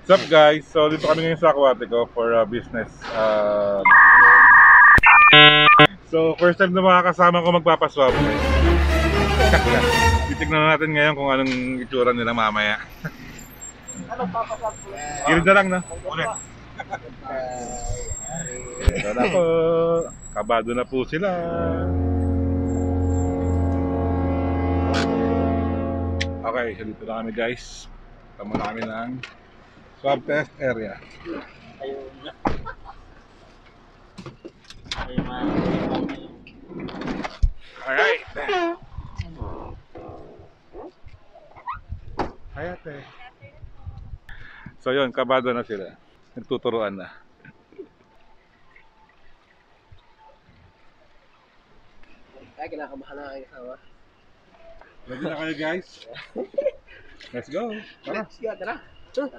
What's up guys? So dito kami ngayon sa Aquatico for business. So first time na makakasama ko magpapaswab. Titignan natin ngayon kung anong itsura nila mamaya. Ano papaswab ko? Gilid na lang na. Ulit. Ito na po. Kabado na po sila. Okay, so dito na kami guys. Tama na kami ng swab test area. Ayun. Alright. Hi ate. So yun, kabado na sila. Nagtuturuan na. Ay, kinakabahan na kayo kasama. Ready na kayo guys? Let's go. Tara. Let's go, tara. Tara.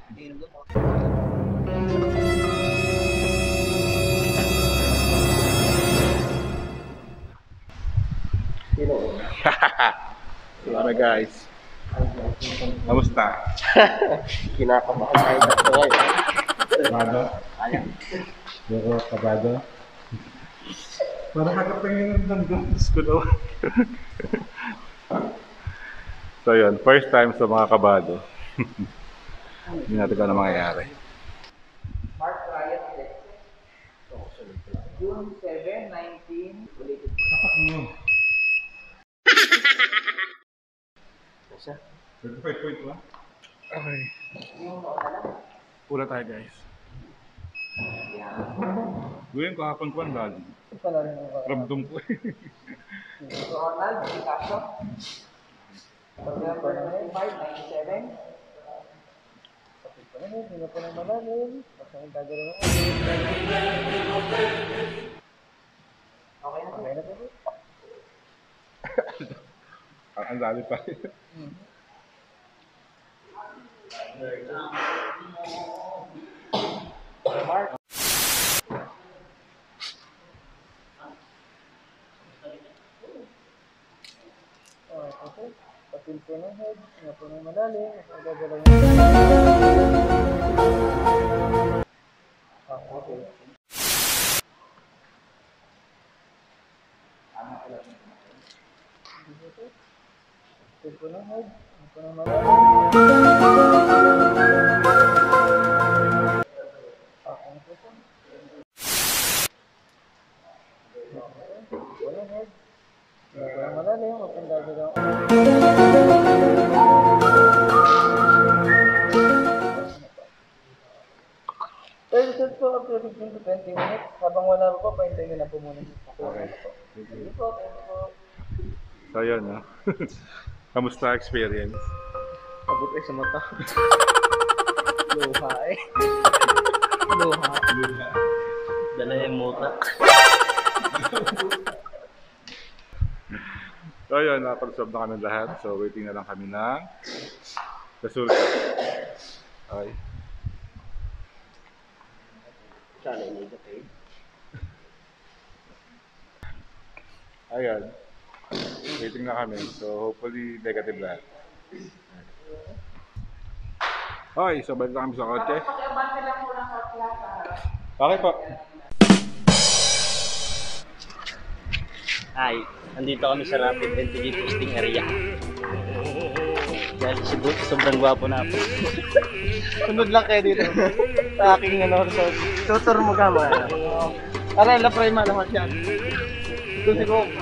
Hello guys. Kamusta? Kinakabahan tayo dito ngayon. Kabado? Ayan. Pero kabado? Parang hagap na ngayon ng guns ko daw. So yun, first time sa mga kabado. Hindi natin kung ano mangyayari. Mark Ryan, June 7, 19, ulitin mo. Tapak mo. Isa? 35.1? Okay. Yung noon na lang. Pula tayo guys. Gawin ko hapon ko ang lalim. Ito na rin ang Ramdom ko eh. Ronald, Picasso. November 5, 97. Kapit pa naman, hindi na po na malalim. Basta yung gagawin mo. Okay na po. Okay na po. Ang lalim pa. Mark. Okay. Patil po ng head. Nga po ng malalim. Ang gagalaw mo. Okay. Patil po ng head. Nga po ng malalim. Malalim, open gagalaw. Pero set po up to 15 to 20 minutes. Habang wala po, pahintayin nyo na po muna. Okay. Sige po, thank you po. So yun, no? Kamusta experience? Abot ay sa mata. Luha eh. Luha. Dala yung muta. So yun, napag-swab na kami lahat. So waiting na lang kami ng resulta. Okay. Sana negative. Ayan. Waiting na kami. So hopefully negative lahat. Okay, so balik na kami sa kotse. Okay po. Ay, nandito kami sa Rapid Antigen Testing Area. Dahil sobrang gwapo na ako. Sunod lang kayo dito. Sa aking resort. Tutor mo gama. Aray, lapray malamat yan. Ito si Kong.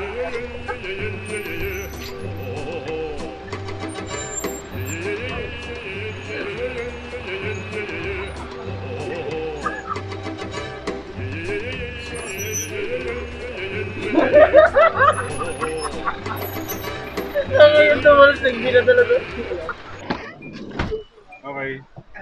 Ngayon naman, nagbi na talaga. Okay.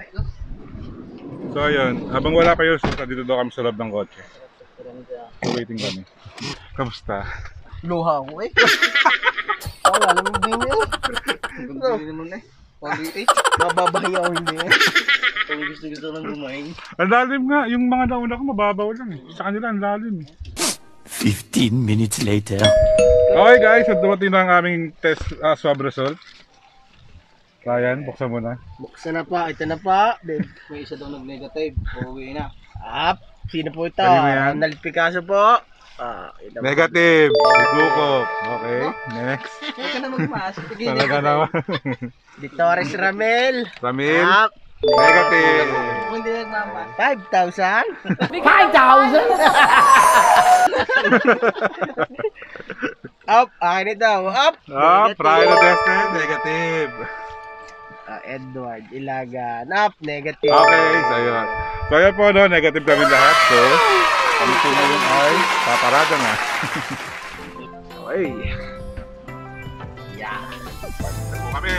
So ayun, habang wala pa yung resulta, dito daw kami sa loob ng kotse. So waiting kami. Kamusta? Luha ko eh. Wala naman din eh. Hindi naman eh. Mababahay ako hindi eh. Kung gusto lang gumain. Ang lalim nga, yung mga nauna ko mababaw lang eh. Sa kanila ang lalim eh. 15 minutes later. Okay guys, at dumating na ang aming test swab result. Ryan, buksan mo na. Buksan na pa. Ito na pa. Babe. May isa daw nag-negative. Uuwi na. Up. Sino po ito? Kanino yan? Ronald Picasso po. Ito po. Negative. Si Bukop. Okay, next. Huwag ka na magmas. Talaga naman. Victorious Ramel. Ramil. Up. Negative. Hindi nagmamas. 5,000. 5,000? Up. Akin ito. Up. Brian Odeste. Negative. Edward Ilagan. Up. Negative. Okay, so yun. So yun po, no, negative kami lahat. So, kami po ngayon ay paparada na. Okay. Yeah. Pagkita po kami.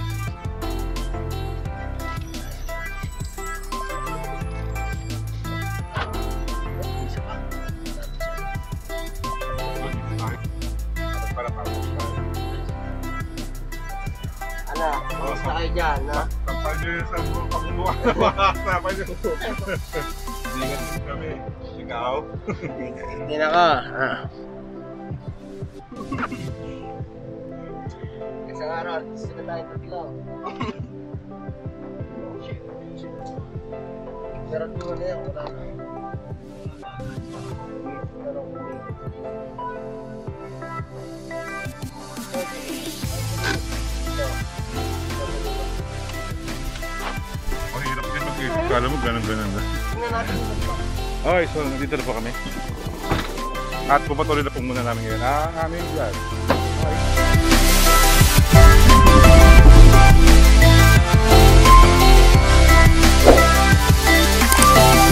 Ano? Kamusta kayo dyan? No? Tampal nyo yung sa mga kabubuan na mga kasama nyo. Negative kami. Ikaw? Hindi na ka. Isang araw, artista na tayo tatlo. Pero di na yan, wala na. Ang hirap din mag-isip. Kala mo ganun-ganun na. Tingnan natin yung ito. Okay, so nandito na po kami. At pupatuloy na po muna namin ngayon ang aming vlog. Okay.